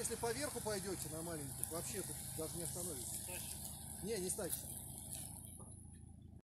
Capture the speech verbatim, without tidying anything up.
если по верху пойдете на маленьких, вообще тут даже не остановитесь. Не, не стачите.